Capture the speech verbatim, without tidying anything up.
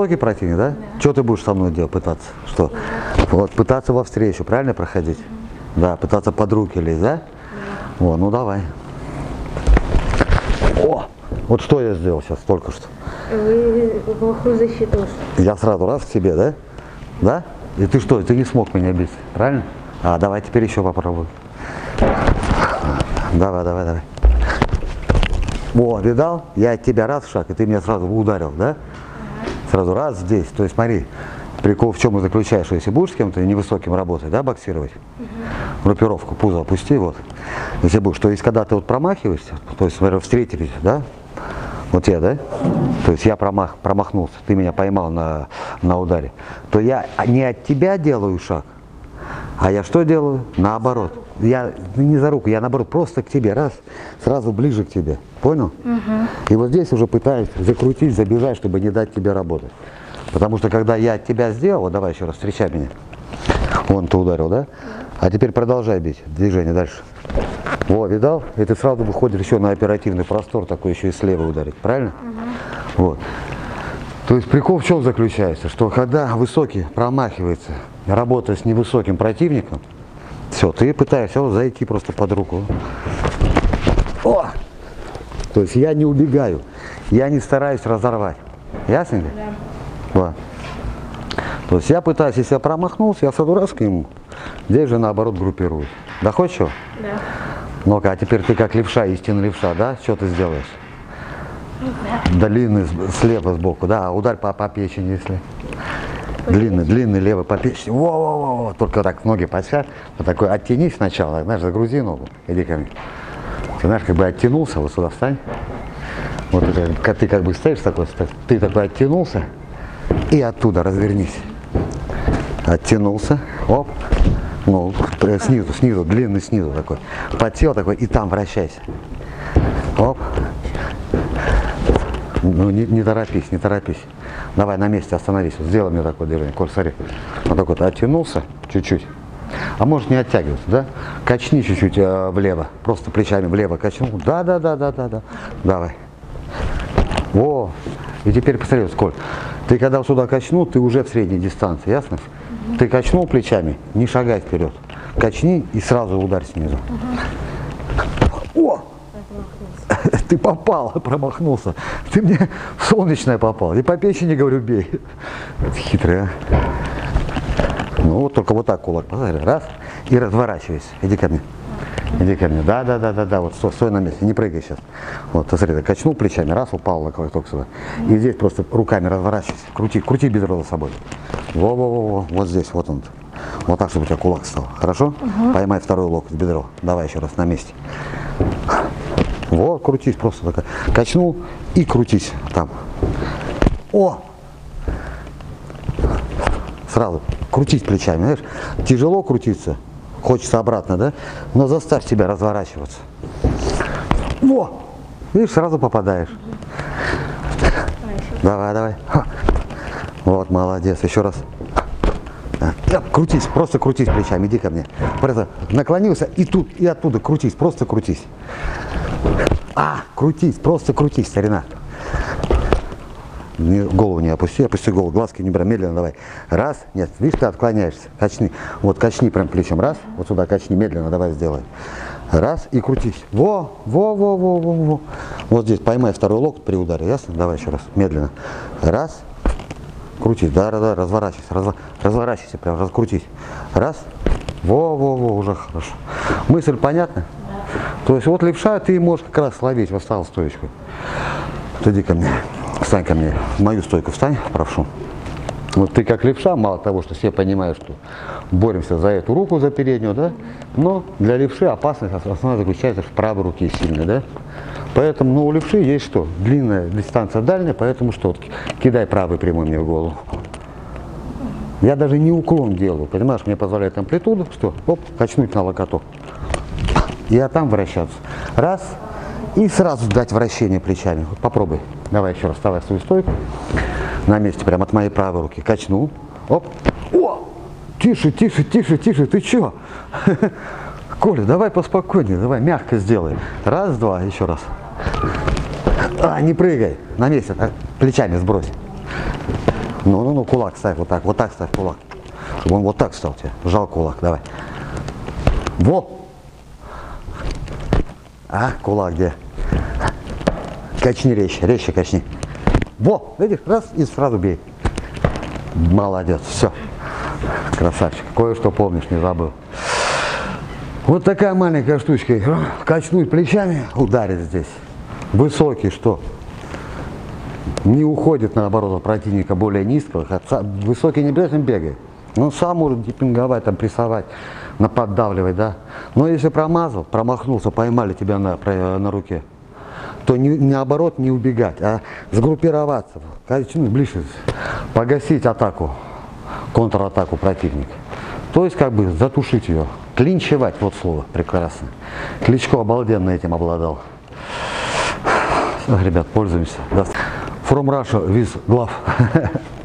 Высокий противник, да? Да. Что ты будешь со мной делать, пытаться? Что? Да. Вот, пытаться во встречу, правильно проходить? Угу. Да, пытаться под руки лезть, да? Да. О, ну давай. О, вот что я сделал сейчас только что. Вы плохую защиту. Я сразу раз к тебе, да? Да? И ты что, ты не смог меня бить, правильно? А, давай теперь еще попробуй. Давай, давай, давай. О, видал? Я от тебя раз в шаг, и ты меня сразу ударил, да? Ага. Сразу раз здесь. То есть смотри, прикол в чем и заключаешь, что если будешь с кем-то невысоким работать, да, боксировать, угу. Группировку пузо опусти, вот. Если будешь, то есть когда ты вот промахиваешься, то есть, смотри, встретились, да? Вот я, да? То есть я промах, промахнулся, ты меня поймал на, на ударе, то я не от тебя делаю шаг, а я что делаю? Наоборот. Я не за руку, я наоборот просто к тебе, раз, сразу ближе к тебе. Понял? Угу. И вот здесь уже пытаюсь закрутить, забежать, чтобы не дать тебе работать. Потому что когда я от тебя сделал, вот давай еще раз, встречай меня. Вон ты ударил, да? А теперь продолжай бить, движение дальше. Во, видал? И ты сразу выходишь еще на оперативный простор, такой еще и слева ударить, правильно? Угу. Вот. То есть прикол в чем заключается? Что когда высокий промахивается, работая с невысоким противником, все, ты пытаешься вот зайти просто под руку. О! То есть я не убегаю, я не стараюсь разорвать. Ясно? Да. Вот. То есть я пытаюсь, если я промахнулся, я сразу раз к нему, здесь же наоборот группируюсь. Доходчиво? Да. Ну-ка, а теперь ты как левша, истинный левша, да? Что ты сделаешь? Да. Длинный слева сбоку, да, ударь по, по печени, если. Длинный, длинный левый по печени. Во-во-во, только так ноги подсядь. Вот такой оттянись сначала, знаешь, загрузи ногу. Иди ко мне. Ты знаешь, как бы оттянулся, вот сюда встань. Вот ты, как, ты как бы стоишь такой, ты такой оттянулся. И оттуда развернись. Оттянулся. Оп. Ну, снизу, снизу, длинный снизу такой. Подсел такой и там вращайся. Оп. Ну, не, не торопись, не торопись. Давай на месте остановись. Вот сделай мне такое движение. Коль, смотри. Вот так вот оттянулся чуть-чуть. А может не оттягиваться, да? Качни чуть-чуть э, влево. Просто плечами влево качнул. Да, да, да, да, да, да. Давай. О. И теперь посмотри, Коль. Ты когда сюда качнул, ты уже в средней дистанции, ясно? Угу. Ты качнул плечами, не шагай вперед. Качни и сразу ударь снизу. Угу. О! Ты попал, промахнулся. Ты мне в солнечное попал. И по печени, говорю, бей. Это хитрый, а. Ну, вот только вот так кулак. Посмотри, раз. И разворачивайся. Иди ко мне. Иди ко мне. Да, да, да, да, да. Вот стой, стой на месте. Не прыгай сейчас. Вот, посмотри, ты качнул плечами, раз, упал на только сюда. И здесь просто руками разворачивайся. Крути, крути бедро за собой. Во-во-во-во. Вот здесь, вот он. Вот так, чтобы у тебя кулак стал. Хорошо? Угу. Поймай второй локоть бедро. Давай еще раз на месте. Вот, крутись просто такая. Качнул и крутись там. О! Сразу крутись плечами, знаешь. Тяжело крутиться, хочется обратно, да? Но заставь себя разворачиваться. Во! Видишь, сразу попадаешь. Давай, давай. Вот, молодец. Еще раз. Крутись, просто крутись плечами, иди ко мне. Просто наклонился и тут, и оттуда крутись, просто крутись. А, крутись, просто крутись, старина. Не, голову не опусти, опусти голову, глазки не брать, медленно давай. Раз, нет, видишь, ты отклоняешься, качни. Вот качни прям плечом, раз, вот сюда качни, медленно давай сделай. Раз, и крутись. Во, во, во, во, во, во. Вот здесь поймай второй локоть при ударе, ясно? Давай еще раз, медленно. Раз, крутись, да, да, да, разворачивайся, разво, разворачивайся, прям раскрутись. Раз, во, во, во, уже хорошо. Мысль понятна? То есть вот левша, ты можешь как раз словить, восстал стоечку. Иди ко мне, встань ко мне, в мою стойку встань, прошу. Вот ты как левша, мало того, что все понимают, что боремся за эту руку, за переднюю, да, но для левши опасность основная заключается в правой руке сильной, да. Поэтому, ну, у левши есть что? Длинная дистанция дальняя, поэтому что? Кидай правый прямой мне в голову. Я даже не уклон делаю, понимаешь, мне позволяет амплитуду, что? Оп, качнуть на локоток. И а там вращаться. Раз. И сразу дать вращение плечами. Вот попробуй. Давай еще раз, вставай в свою стойку. На месте, прямо от моей правой руки. Качнул. Оп. О! Тише, тише, тише, тише. Ты че? Коля, давай поспокойнее. Давай мягко сделай. Раз, два, еще раз. А, не прыгай. На месте. Плечами сбрось. Ну-ну-ну, кулак ставь вот так, вот так ставь кулак. Чтобы он вот так стал тебе. Жал кулак, давай. Во! А, кулак где? Качни резче, резче качни. Во, видишь, раз и сразу бей. Молодец, все. Красавчик. Кое-что помнишь, не забыл. Вот такая маленькая штучка. Качнуть плечами, ударить здесь. Высокий, что? Не уходит, наоборот, от противника более низкого. Высокий не обязательно бегает. Он сам может депинговать, там, прессовать, наподдавливать, да. Но если промазал, промахнулся, поймали тебя на, на руке, то не, наоборот не убегать, а сгруппироваться, качнуть ближе, погасить атаку, контратаку противника. То есть как бы затушить ее, клинчевать, вот слово прекрасно. Кличко обалденно этим обладал. Ребят, пользуемся. From Russia with glove.